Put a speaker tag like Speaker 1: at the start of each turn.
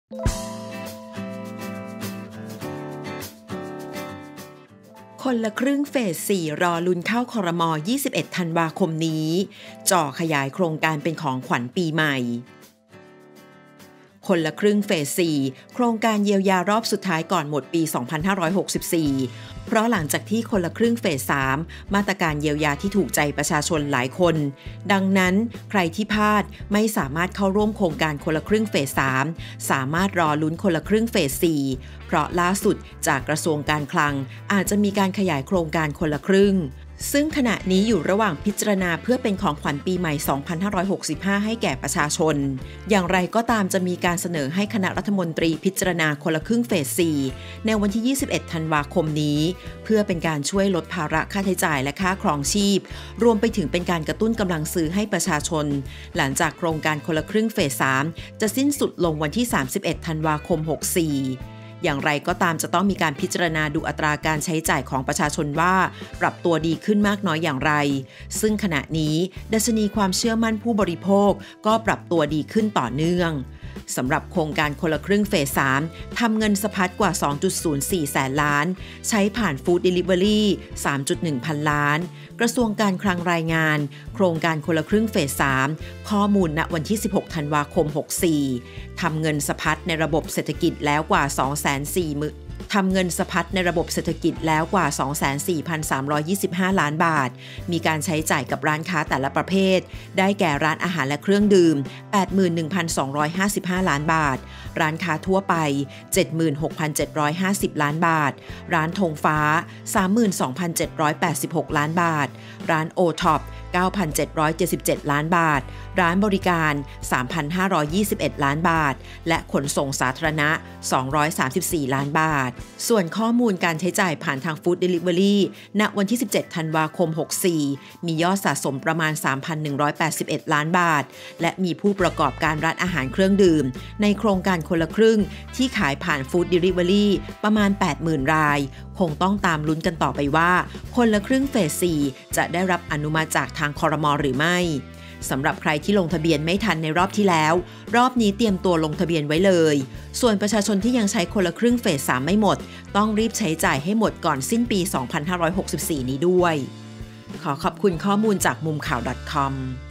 Speaker 1: คนละครึ่งเฟส 4 รอลุ้นเข้าครม. 21 ธันวาคมนี้จ่อขยายโครงการเป็นของขวัญปีใหม่คนละครึ่งเฟส 4 โครงการเยียวยารอบสุดท้ายก่อนหมดปี 2564 เพราะหลังจากที่คนละครึ่งเฟส 3 มาตรการเยียวยาที่ถูกใจประชาชนหลายคนดังนั้นใครที่พลาดไม่สามารถเข้าร่วมโครงการคนละครึ่งเฟส 3 สามารถรอลุ้นคนละครึ่งเฟส 4 เพราะล่าสุดจากกระทรวงการคลังอาจจะมีการขยายโครงการคนละครึ่งซึ่งขณะนี้อยู่ระหว่างพิจารณาเพื่อเป็นของขวัญปีใหม่ 2565 ให้แก่ประชาชนอย่างไรก็ตามจะมีการเสนอให้คณะรัฐมนตรีพิจารณาคนละครึ่งเฟส 4 ในวันที่ 21 ธันวาคมนี้เพื่อเป็นการช่วยลดภาระค่าใช้จ่ายและค่าครองชีพรวมไปถึงเป็นการกระตุ้นกำลังซื้อให้ประชาชนหลังจากโครงการคนละครึ่งเฟส 3 จะสิ้นสุดลงวันที่ 31 ธันวาคม 64อย่างไรก็ตามจะต้องมีการพิจารณาดูอัตราการใช้จ่ายของประชาชนว่าปรับตัวดีขึ้นมากน้อยอย่างไรซึ่งขณะนี้ดัชนีความเชื่อมั่นผู้บริโภคก็ปรับตัวดีขึ้นต่อเนื่องสำหรับโครงการคนละครึ่งเฟส 3 ทำเงินสะพัดกว่า 2.04 แสนล้านใช้ผ่านฟู้ดเดลิเวอรี่ 3.1 พันล้านกระทรวงการคลังรายงานโครงการคนละครึ่งเฟส 3 ข้อมูลณวันที่ 16 ธันวาคม 64 ทำเงินสะพัดในระบบเศรษฐกิจแล้วกว่า ทำเงินสะพัดในระบบเศรษฐกิจแล้วกว่า 24,325 ล้านบาทมีการใช้จ่ายกับร้านค้าแต่ละประเภทได้แก่ร้านอาหารและเครื่องดื่ม 81,255 ล้านบาทร้านค้าทั่วไป 76,750 ล้านบาทร้านธงฟ้า 32,786 ล้านบาทร้านโอท็อป 9,777 ล้านบาทร้านบริการ 3,521 ล้านบาทและขนส่งสาธารณะ 234 ล้านบาทส่วนข้อมูลการใช้จ่ายผ่านทางฟู้ดเดลิเวอรี่ณวันที่ 17 ธันวาคม 64 มียอดสะสมประมาณ 3,181 ล้านบาทและมีผู้ประกอบการร้านอาหารเครื่องดื่มในโครงการคนละครึ่งที่ขายผ่านฟู้ดเดลิเวอรี่ประมาณ 80,000 รายคงต้องตามลุ้นกันต่อไปว่าคนละครึ่งเฟส 4 จะได้รับอนุมัติจากทางครม.หรือไม่สำหรับใครที่ลงทะเบียนไม่ทันในรอบที่แล้วรอบนี้เตรียมตัวลงทะเบียนไว้เลยส่วนประชาชนที่ยังใช้คนละครึ่งเฟส 3 ไม่หมดต้องรีบใช้จ่ายให้หมดก่อนสิ้นปี 2564 นี้ด้วยขอขอบคุณข้อมูลจากมุมข่าว .com